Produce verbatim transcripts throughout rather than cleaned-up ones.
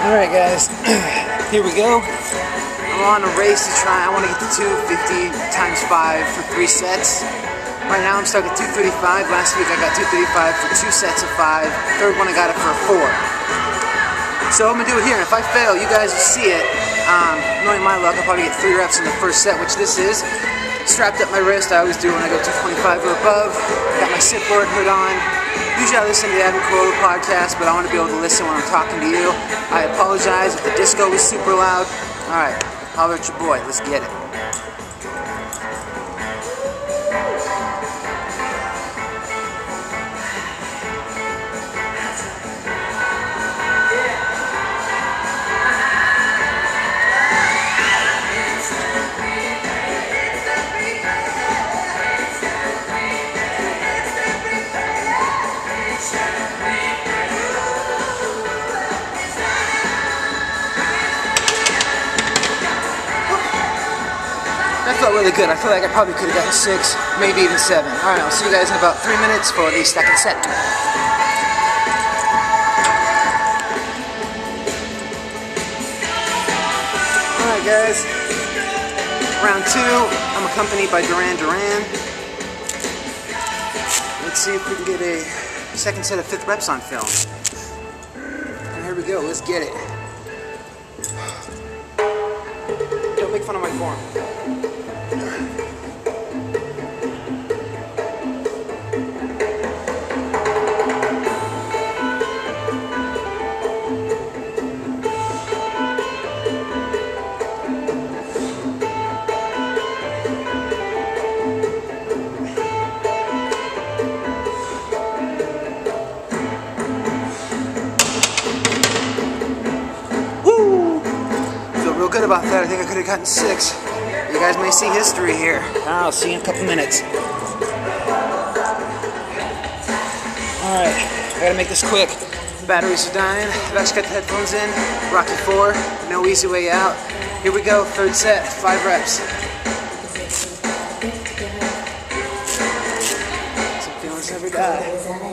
Alright guys, here we go. I'm on a race to try, I want to get to two fifty times five for three sets. Right now I'm stuck at two thirty-five. Last week I got two thirty-five for two sets of five. Third one I got it for a four. So I'm going to do it here, and if I fail, you guys will see it. Um, knowing my luck, I'll probably get three reps in the first set, which this is. Strapped up my wrist, I always do when I go two twenty-five or above. Got my sit board hood on. Usually I listen to the Adam Carolla podcast, but I want to be able to listen when I'm talking to you. I apologize if the disco was super loud. Alright, holler at your boy. Let's get it. That felt really good. I feel like I probably could have gotten six, maybe even seven. Alright, I'll see you guys in about three minutes for the second set. Alright guys, round two. I'm accompanied by Duran Duran. Let's see if we can get a second set of fifth reps on film. And here we go, let's get it. Don't make fun of my form. Real good about that. I think I could have gotten six. You guys may see history here. I'll see you in a couple minutes. Alright, I gotta make this quick. Batteries are dying. I've actually got the headphones in. Rocky four, no easy way out. Here we go, third set, five reps. Some feelings never die.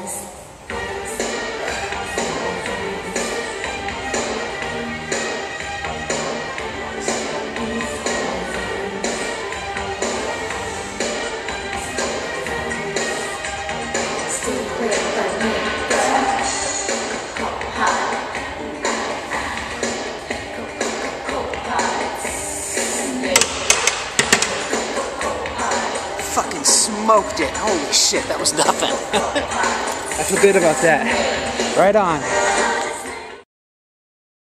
Fucking smoked it. Holy shit, that was nothing. I feel good about that. Right on.